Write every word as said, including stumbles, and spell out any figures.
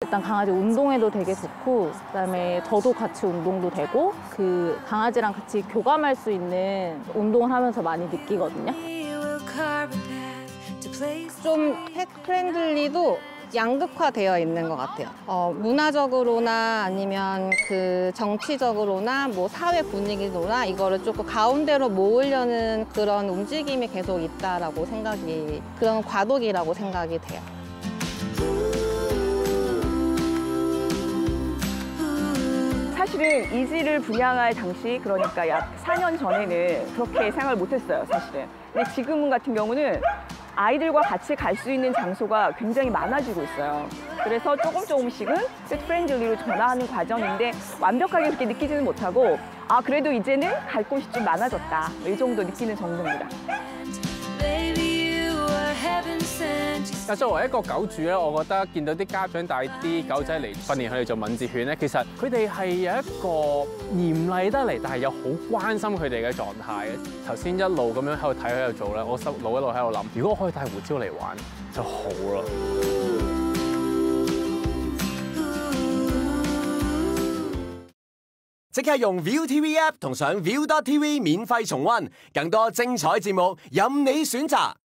일단 강아지 운동에도 되게 좋고 그다음에 저도 같이 운동도 되고 그 강아지랑 같이 교감할 수 있는 운동을 하면서 많이 느끼거든요. 좀 펫 프렌들리도 양극화되어 있는 것 같아요. 어, 문화적으로나 아니면 그 정치적으로나 뭐 사회 분위기로나 이거를 조금 가운데로 모으려는 그런 움직임이 계속 있다라고 생각이, 그런 과도기라고 생각이 돼요. 사실은 이지를 분양할 당시, 그러니까 약 사 년 전에는 그렇게 생각을 못했어요, 사실은. 근데 지금 같은 경우는 아이들과 같이 갈 수 있는 장소가 굉장히 많아지고 있어요. 그래서 조금 조금씩은 펫 프렌들리로 전화하는 과정인데 완벽하게 그렇게 느끼지는 못하고 아 그래도 이제는 갈 곳이 좀 많아졌다. 이 정도 느끼는 정도입니다. 但作為一個狗主咧，我覺得見到啲家長帶啲狗仔嚟訓練佢哋做敏捷犬咧，其實佢哋係有一個嚴厲得嚟，但係又好關心佢哋嘅狀態嘅。頭先一路咁樣喺度睇喺度做咧，我心腦一路喺度諗，如果我可以帶胡椒嚟玩就好啦。 即刻用 ViuTV App 同上 Viu dot T V 免費重溫，更多精彩節目任你選擇。